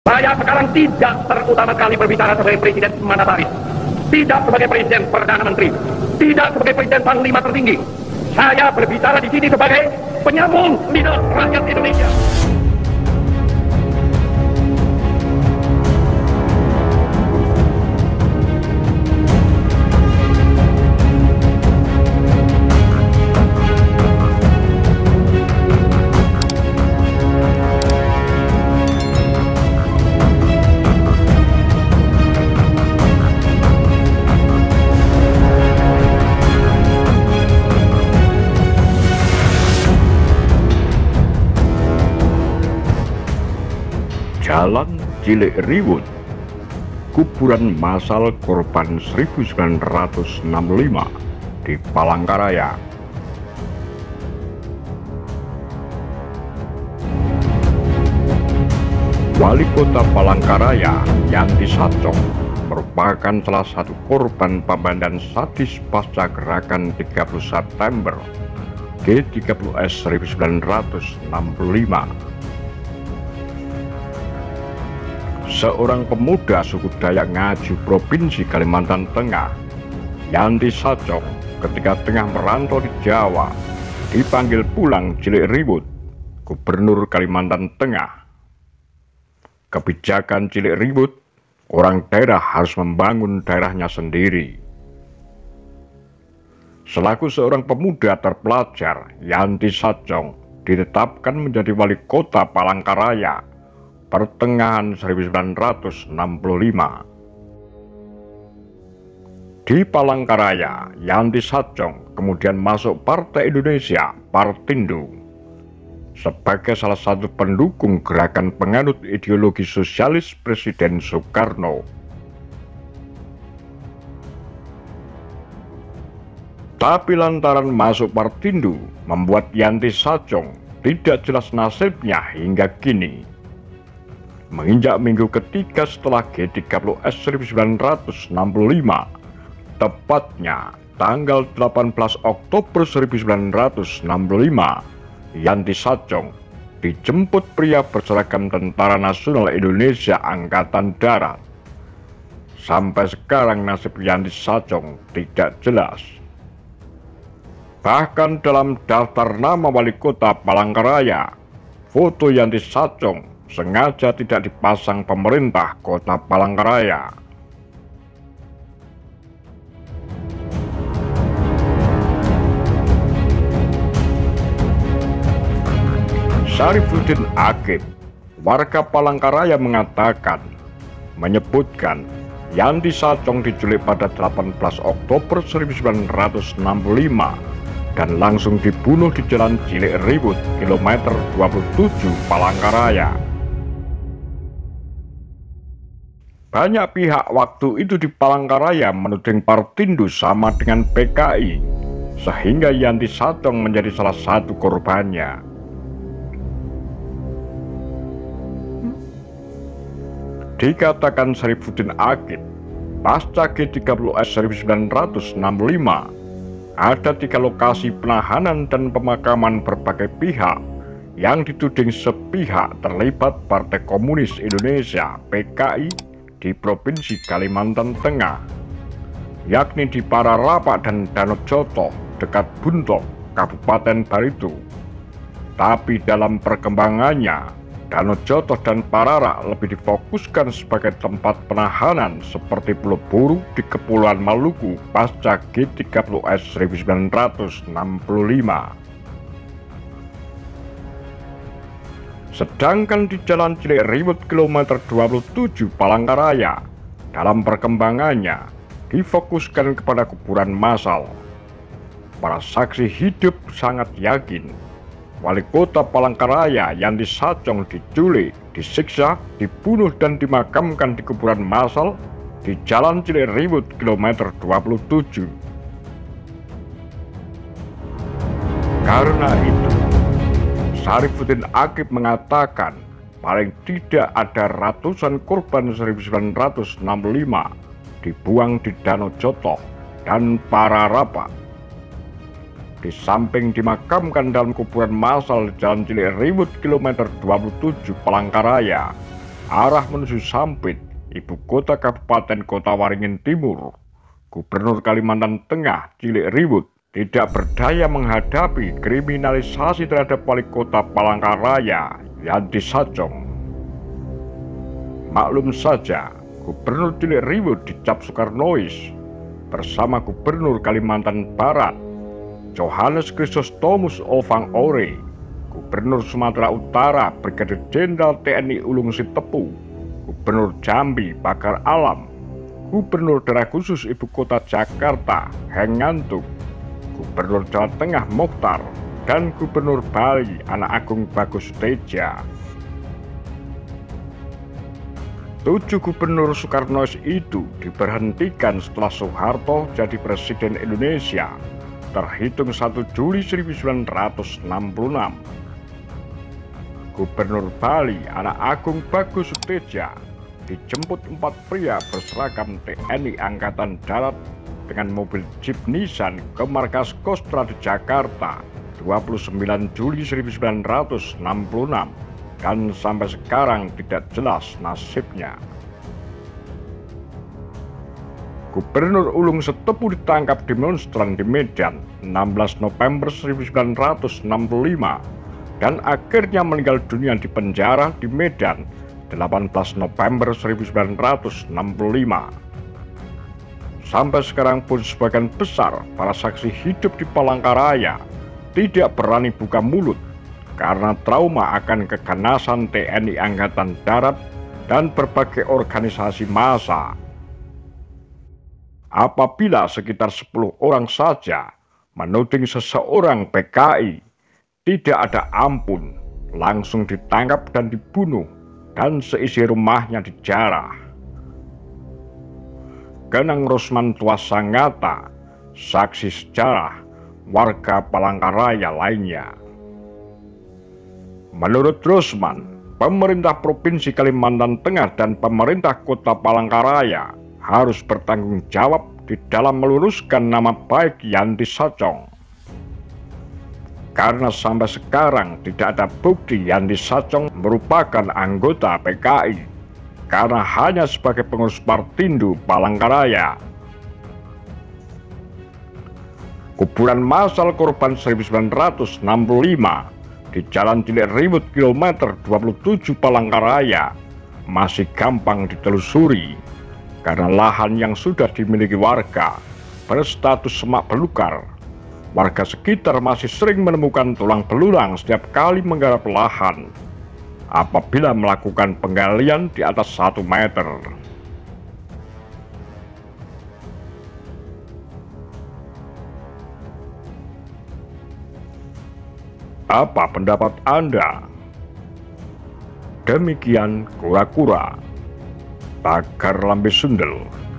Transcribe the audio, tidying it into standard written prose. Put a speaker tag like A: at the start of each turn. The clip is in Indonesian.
A: Saya sekarang tidak terutama kali berbicara sebagai presiden mandataris, tidak sebagai presiden perdana menteri, tidak sebagai presiden panglima tertinggi. Saya berbicara di sini sebagai penyambung lidah rakyat Indonesia.
B: Jalan Cilik Riwut, kuburan massal korban 1965 di Palangkaraya. Wali Kota Palangkaraya, Yanti Satchong, merupakan salah satu korban pembandan sadis pasca gerakan 30 September G30S 1965. Seorang pemuda suku Dayak Ngaju Provinsi Kalimantan Tengah, Yanti Satchong, ketika tengah merantau di Jawa, dipanggil pulang Cilik Riwut, Gubernur Kalimantan Tengah. Kebijakan Cilik Riwut, orang daerah harus membangun daerahnya sendiri. Selaku seorang pemuda terpelajar, Yanti Satchong ditetapkan menjadi wali kota Palangkaraya pertengahan 1965. Di Palangkaraya, Yanti Satchong kemudian masuk Partai Indonesia Partindo sebagai salah satu pendukung gerakan penganut ideologi sosialis Presiden Soekarno. Tapi lantaran masuk Partindo membuat Yanti Satchong tidak jelas nasibnya hingga kini. Menginjak minggu ketiga setelah G30S 1965, tepatnya tanggal 18 Oktober 1965, Yanti Satchong dijemput pria berseragam Tentara Nasional Indonesia Angkatan Darat. Sampai sekarang nasib Yanti Satchong tidak jelas. Bahkan dalam daftar nama wali kota Palangkaraya, foto Yanti Satchong sengaja tidak dipasang pemerintah kota Palangkaraya. Syarifuddin Aqib, warga Palangkaraya menyebutkan Yanti Satchong diculik pada 18 Oktober 1965 dan langsung dibunuh di Jalan Cilik Riwut, kilometer 27 Palangkaraya. Banyak pihak waktu itu di Palangkaraya menuding Partindo sama dengan PKI, sehingga Yanti Satchong menjadi salah satu korbannya. Dikatakan Syarifuddin Aqib, pasca G30S 1965, ada 3 lokasi penahanan dan pemakaman berbagai pihak yang dituding sepihak terlibat Partai Komunis Indonesia (PKI) di Provinsi Kalimantan Tengah, yakni di Pararapa dan Danau Joto dekat Buntok, Kabupaten Barito. Tapi dalam perkembangannya, Danau Joto dan Parara lebih difokuskan sebagai tempat penahanan seperti Pulau Buru di Kepulauan Maluku pasca G30S 1965. Sedangkan di Jalan Cilik Riwut kilometer 27 Palangkaraya, dalam perkembangannya difokuskan kepada kuburan massal. Para saksi hidup sangat yakin wali kota Palangkaraya Yanti Satchong diculik, disiksa, dibunuh dan dimakamkan di kuburan massal di Jalan Cilik Riwut kilometer 27. Karena itu, Syarifuddin Aqib mengatakan paling tidak ada ratusan korban 1965 dibuang di Danau Joto dan Pararapa. Di samping dimakamkan dalam kuburan massal di Jalan Cilik Riwut kilometer 27 Palangkaraya, arah menuju Sampit, ibu kota Kabupaten Kota Waringin Timur, Gubernur Kalimantan Tengah Cilik Riwut tidak berdaya menghadapi kriminalisasi terhadap wali kota Palangkaraya, Yanti Sajong. Maklum saja, Gubernur Cilik Riwut dicap Soekarnois bersama Gubernur Kalimantan Barat, Johannes Chrysostomus Ovang Ore, Gubernur Sumatera Utara Brigadir Jenderal TNI Ulung Sitepu, Gubernur Jambi Bakar Alam, Gubernur Daerah Khusus Ibu Kota Jakarta Heng Ngantuk, Gubernur Jawa Tengah Mokhtar, dan Gubernur Bali Anak Agung Bagus Teja. 7 gubernur Soekarnois itu diberhentikan setelah Soeharto jadi Presiden Indonesia terhitung 1 Juli 1966. Gubernur Bali Anak Agung Bagus Teja dijemput 4 pria berseragam TNI Angkatan Darat dengan mobil Jeep Nissan ke markas Kostra di Jakarta 29 Juli 1966 dan sampai sekarang tidak jelas nasibnya. Gubernur Ulung Sitepu ditangkap demonstran di Medan 16 November 1965 dan akhirnya meninggal dunia di penjara di Medan 18 November 1965. Sampai sekarang pun sebagian besar para saksi hidup di Palangkaraya tidak berani buka mulut karena trauma akan keganasan TNI Angkatan Darat dan berbagai organisasi massa. Apabila sekitar 10 orang saja menuding seseorang PKI, tidak ada ampun, langsung ditangkap dan dibunuh, dan seisi rumahnya dijarah. Genang Rosman Tuasangata, saksi sejarah, warga Palangkaraya lainnya. Menurut Rosman, pemerintah Provinsi Kalimantan Tengah dan pemerintah Kota Palangkaraya harus bertanggung jawab di dalam meluruskan nama baik Yanti Sajong. Karena sampai sekarang tidak ada bukti Yanti Sajong merupakan anggota PKI, karena hanya sebagai pengurus Partindo Palangkaraya. Kuburan massal korban 1965 di Jalan Cilik Riwut kilometer 27 Palangkaraya masih gampang ditelusuri karena lahan yang sudah dimiliki warga berstatus semak belukar. Warga sekitar masih sering menemukan tulang belulang setiap kali menggarap lahan apabila melakukan penggalian di atas 1 meter. Apa pendapat Anda? Demikian kura-kura, Tagar Lambe Sundel.